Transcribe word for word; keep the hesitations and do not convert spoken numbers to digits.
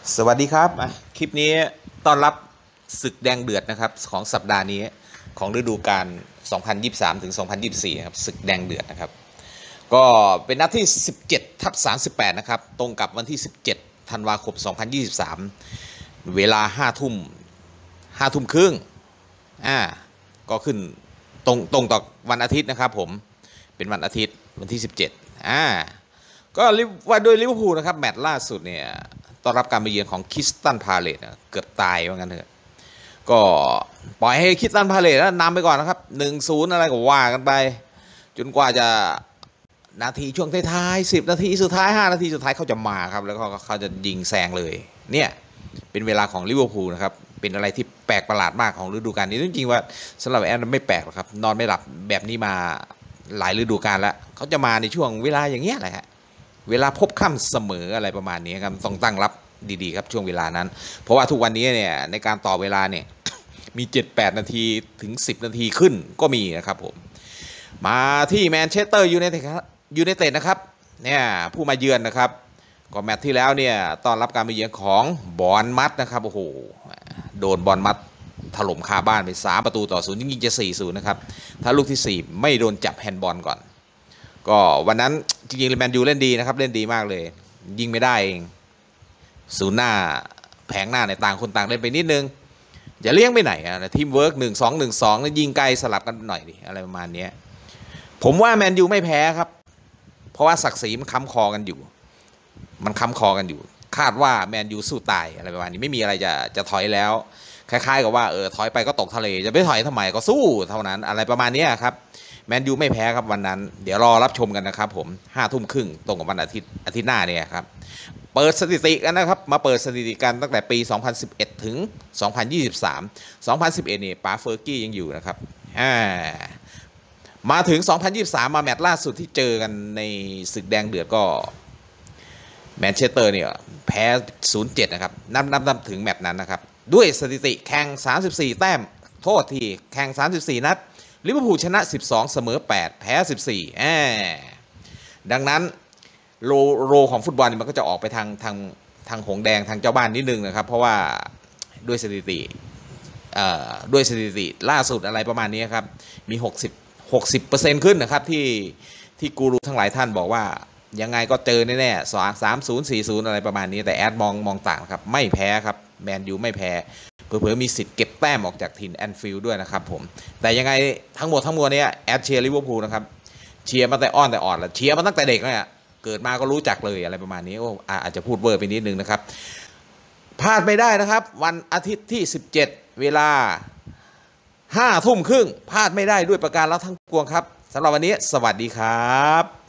สวัสดีครับคลิปนี้ต้อนรับศึกแดงเดือดนะครับของสัปดาห์นี้ของฤดูกาลสองพันยี่สิบสามถึงสองพันยี่สิบสี่ครับศึกแดงเดือดนะครับก็เป็นนัดที่สิบเจ็ดทับสามสิบแปดนะครับตรงกับวันที่สิบเจ็ดธันวาคมสองพันยี่สิบสามเวลาห้าทุ่มห้าทุ่มครึ่งอ่าก็ขึ้นตรงตรงต่อวันอาทิตย์นะครับผมเป็นวันอาทิตย์วันที่สิบเจ็ดอ่าก็ว่าโดยลิเวอร์พูลนะครับแมตช์ล่าสุดเนี่ยต้อนรับการมาเยือนของคริสตัลพาเลซเกือบตายว่างั้นเถอะก็ปล่อยให้คริสตัลพาเลซนำไปก่อนนะครับ หนึ่งศูนย์ อะไรก็ว่ากันไปจนกว่าจะนาทีช่วงท้ายๆสิบนาทีสุดท้ายห้านาทีสุดท้ายเขาจะมาครับแล้วก็เขาจะยิงแซงเลยเนี่ยเป็นเวลาของลิเวอร์พูลนะครับเป็นอะไรที่แปลกประหลาดมากของฤดูกาลนี้จริงๆว่าสำหรับแอนไม่แปลกหรอกครับนอนไม่หลับแบบนี้มาหลายฤดูกาลแล้วเขาจะมาในช่วงเวลาอย่างเงี้ยแหละฮะเวลาพบค่ำเสมออะไรประมาณนี้ครับต้องตั้งรับดีๆครับช่วงเวลานั้นเพราะว่าทุกวันนี้เนี่ยในการต่อเวลาเนี่ยมี เจ็ดแปด นาทีถึงสิบนาทีขึ้นก็มีนะครับผมมาที่แมนเชสเตอร์ยูไนเต็ดยูไนเต็ดนะครับเนี่ยผู้มาเยือนนะครับก็แมตช์ที่แล้วเนี่ยต้อนรับการมาเยือนของบอร์นมัธนะครับโอ้โหโดนบอร์นมัธถล่มคาบ้านไปสามประตูต่อศูนย์ยิงจะ สี่ศูนย์ นะครับถ้าลูกที่สี่ไม่โดนจับแฮนด์บอลก่อนก็วันนั้นจริงๆแมนยูเล่นดีนะครับเล่นดีมากเลยยิงไม่ได้เองศูนย์หน้าแผงหน้าในต่างคนต่างเล่นไปนิดนึงอย่าเลี้ยงไปไหนอะทีมเวิร์กหนึ่งสองหนึ่งสองยิงไกลสลับกันหน่อยดิอะไรประมาณนี้ผมว่าแมนยูไม่แพ้ครับเพราะว่าศักดิ์ศรีมันค้ำคอกันอยู่มันค้ำคอกันอยู่คาดว่าแมนยูสู้ตายอะไรประมาณนี้ไม่มีอะไรจะจะถอยแล้วคล้ายๆกับว่าเออถอยไปก็ตกทะเลจะไม่ถอยทำไมก็สู้เท่านั้นอะไรประมาณนี้ครับแมนยูไม่แพ้ครับวันนั้นเดี๋ยวรอรับชมกันนะครับผมห้าทุ่มครึ่งตรงกับวันอาทิตย์อาทิตย์หน้าเนี่ยครับเปิดสถิติกันนะครับมาเปิดสถิติกันตั้งแต่ปีสองพันสิบเอ็ดถึงสองพันยี่สิบสาม สองพันสิบเอ็ดนี่ป๋าเฟอร์กี้ยังอยู่นะครับอ่ามาถึงสองพันยี่สิบสามมาแมตช์ล่าสุดที่เจอกันในศึกแดงเดือดก็แมนเชสเตอร์เนี่ยแพ้ ศูนย์เจ็ด นะครับนับนับนับถึงแมตช์นั้นนะครับด้วยสถิติแข่งสามสิบสี่แต้มโทษทีแข่งสามสิบสี่นัดลิเวอร์พูลชนะสิบสองเสมอแปดแพ้สิบสี่แอดังนั้นโลโรของฟุตบอลนี่มันก็จะออกไปทางทางทางหงแดงทางเจ้าบ้านนิดนึงนะครับเพราะว่าด้วยสถิติเอ่อด้วยสถิติล่าสุดอะไรประมาณนี้ครับมีหกสิบ หกสิบเปอร์เซ็นต์ขึ้นนะครับที่ที่กูรูทั้งหลายท่านบอกว่ายังไงก็เจอแน่ๆสามศูนย์ สี่ศูนย์อะไรประมาณนี้แต่แอดมองมองต่างครับไม่แพ้ครับแมนยูไม่แพ้เผื่อๆมีสิทธิ์เก็บแต้มออกจากถิ่นแอนฟิลด์ด้วยนะครับผมแต่ยังไงทั้งหมดทั้งมวลนี้แอดเชียร์ลิเวอร์พูลนะครับเชียร์มาแต่อ้อนแต่อ่อนแล้วเชียร์มาตั้งแต่เด็กเนี่ยเกิดมาก็รู้จักเลยอะไรประมาณนี้อาจจะพูดเวอร์ไปนิดนึงนะครับพลาดไม่ได้นะครับวันอาทิตย์ที่สิบเจ็ดเวลาห้าทุ่มครึ่งพลาดไม่ได้ด้วยประการแล้วทั้งปวงครับสำหรับวันนี้สวัสดีครับ